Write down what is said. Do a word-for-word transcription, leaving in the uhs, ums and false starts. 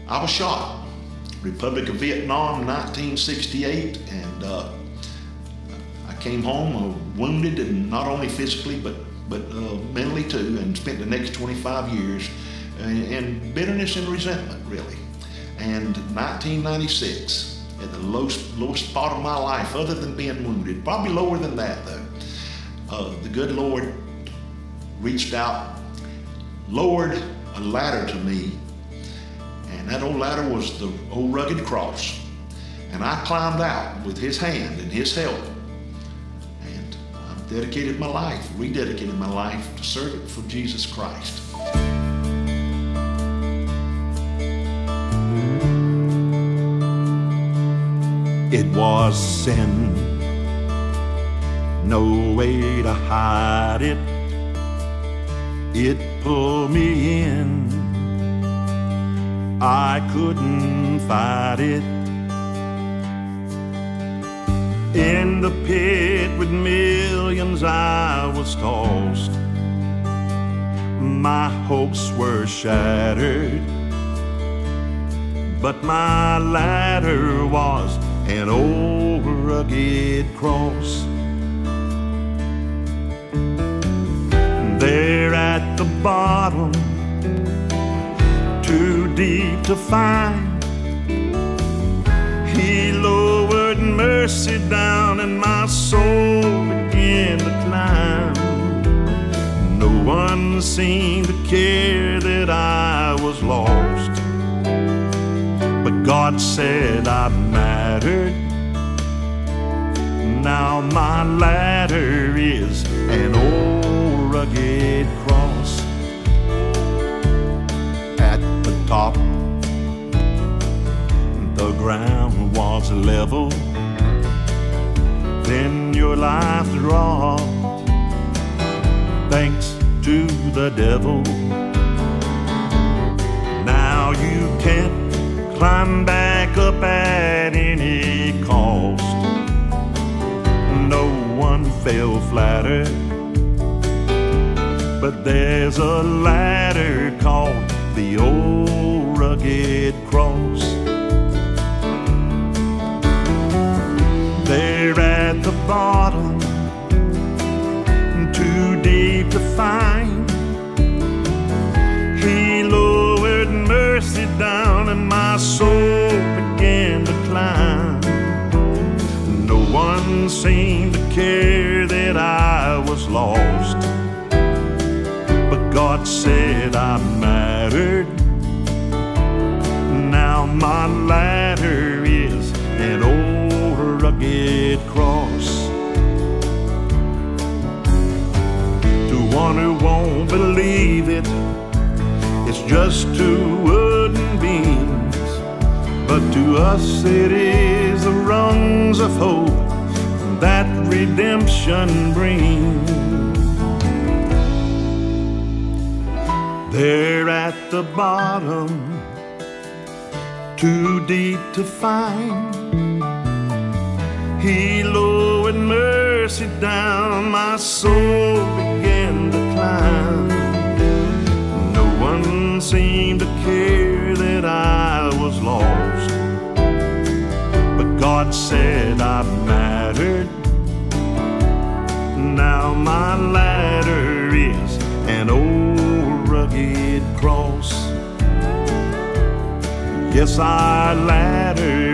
I was shot. Republic of Vietnam, nineteen sixty-eight, and uh, I came home uh, wounded, and not only physically, but but uh, mentally too, and spent the next twenty-five years in, in bitterness and resentment, really. And nineteen ninety-six, at the lowest, lowest spot of my life, other than being wounded, probably lower than that though, uh, the good Lord reached out, lowered a ladder to me, and that old ladder was the old rugged cross. And I climbed out with His hand and His help. And I've dedicated my life, rededicated my life to serve it for Jesus Christ. It was sin, no way to hide it. It pulled me in, I couldn't fight it. In the pit with millions I was tossed, my hopes were shattered, but my ladder was an old rugged cross. There at the bottom, too deep to find, He lowered mercy down and my soul began to climb. No one seemed to care that I was lost, but God said I mattered. Now my ladder is an old rugged cross. At the top, the ground was level. Then your life dropped, thanks to the devil. Now you can't climb back up at any cost. No one fell flatter, but there's a ladder called the old rugged cross. There at the bottom, too deep to find, He lowered mercy down and my soul began to climb. No one seemed to care that I was lost, but God said I mattered. Now my ladder is an old rugged cross. To one who won't believe it, it's just two wooden beams, but to us it is the rungs of hope that redemption brings. There at the bottom, too deep to find, He lowered mercy down, my soul began to climb. No one seemed to care that I was lost, but God said I mattered. Now my ladder is an old rugged cross. Yes, our ladder